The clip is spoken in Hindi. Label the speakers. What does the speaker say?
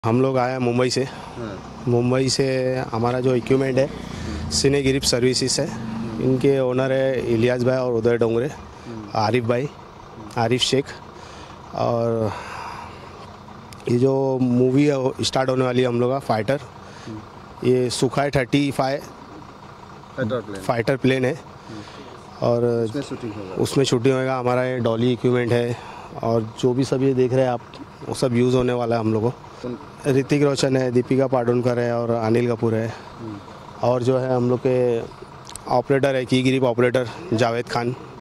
Speaker 1: हम लोग आए हैं मुंबई से। मुंबई से हमारा जो इक्विपमेंट है सिने ग्रिप सर्विसेज है। इनके ओनर है इलियास भाई और उदय डोंगरे, आरिफ भाई, आरिफ शेख। और ये जो मूवी है स्टार्ट होने वाली है हम लोग का फाइटर, ये सुखाई 35 फाइटर प्लेन है और उसमें शूटिंग होगा। हमारा ये डॉली इक्विपमेंट है और जो भी सब ये देख रहे हैं आप वो सब यूज़ होने वाला है हम लोगों को। ऋतिक रोशन है, दीपिका पादुकोण है और अनिल कपूर है। और जो है हम लोग के ऑपरेटर है की ग्रिप ऑपरेटर जावेद खान।